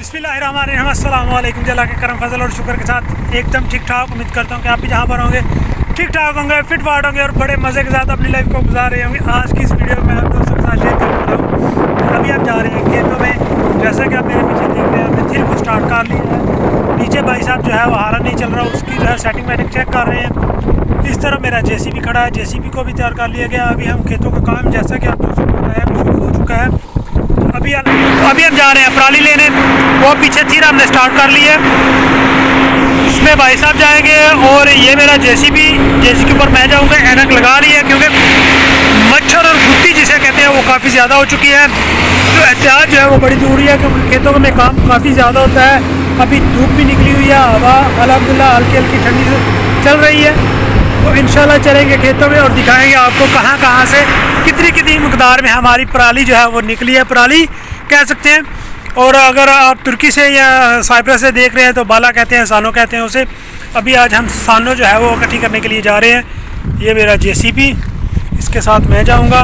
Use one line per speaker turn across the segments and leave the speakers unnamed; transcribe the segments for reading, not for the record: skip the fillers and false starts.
बिस्मिल्लाहिर्रहमानिर्रहीम, अस्सलाम वालेकुम। अल्लाह के करम फजल और शुक्र के साथ एकदम ठीक ठाक। उम्मीद करता हूँ कि आप भी जहाँ पर होंगे ठीक ठाक होंगे, फिट फाट होंगे और बड़े मज़े के साथ अपनी लाइफ को गुजार रहे होंगे। आज की इस वीडियो में आप दोस्तों के साथ शेयर करने वाला हूँ। अभी हम जा रहे हैं खेतों में, जैसा कि आप मेरे पीछे देख रहे हैं। हमने थिल को स्टार्ट कर लिया है। नीचे भाई साहब जो है वो हारा नहीं चल रहा, उसकी जो है सेटिंग वेटिंग चेक कर रहे हैं। इस तरह मेरा जेसीबी खड़ा है, जेसीबी को भी तैयार कर लिया गया। अभी हम खेतों का काम, जैसा कि आप दोस्तों को बताया, शुरू हो चुका है। अभी हम जा रहे हैं पराली लेने। वो पीछे थी, हमने स्टार्ट कर ली है। इसमें भाई साहब जाएंगे और ये मेरा जेसीबी के ऊपर मैं जाऊंगा। ऐनक लगा रही है क्योंकि मच्छर और गुत्ती जिसे कहते हैं वो काफ़ी ज़्यादा हो चुकी है। तो एहतियात जो है वो बड़ी ज़रूरी है क्योंकि खेतों में काम काफ़ी ज़्यादा होता है। अभी धूप भी निकली हुई है, हवा अल्हम्दुलिल्लाह हल्की हल्की ठंडी से चल रही है। तो इंशाल्लाह चलेंगे खेतों में और दिखाएंगे आपको कहाँ से कितनी मकदार में हमारी पराली जो है वो निकली है। पराली कह सकते हैं। और अगर आप तुर्की से या साइप्रस से देख रहे हैं तो बाला कहते हैं, सानो कहते हैं उसे। अभी आज हम सानो जो है वो इकट्ठी करने के लिए जा रहे हैं। ये मेरा जेसीबी, इसके साथ मैं जाऊंगा।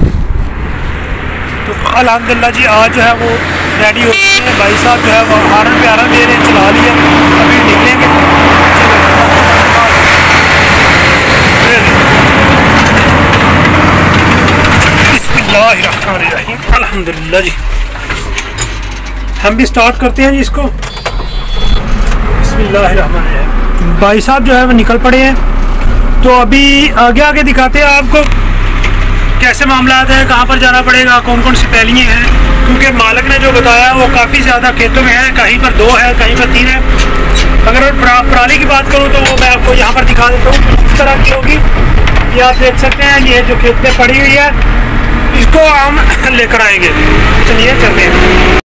तो अल्हम्दुलिल्लाह जी आज जो है वो रेडी हो गए हैं। भाई साहब जो है वो हारन पे हारन दे रहे हैं, चला लिए। अभी निकलेंगे। बिस्मिल्लाहिर्रहमानिर्रहीम, अल्हम्दुलिल्लाह जी। हम भी स्टार्ट करते हैं जी इसको। बिस्मिल्लाहिर्रहमानिर्रहीम। भाई साहब जो है वो निकल पड़े हैं। तो अभी आगे दिखाते हैं आपको कैसे मामला है, कहाँ पर जाना पड़ेगा, कौन कौन सी पैलियाँ हैं। क्योंकि मालिक ने जो बताया वो काफ़ी ज़्यादा खेतों में है, कहीं पर 2 है, कहीं पर 3 है। अगर पराली की बात करूँ तो वो मैं आपको यहाँ पर दिखा देता हूँ किस तरह की होगी। ये आप देख सकते हैं, ये जो खेत में पड़ी हुई है इसको हम लेकर आएंगे। चलिए चलते हैं।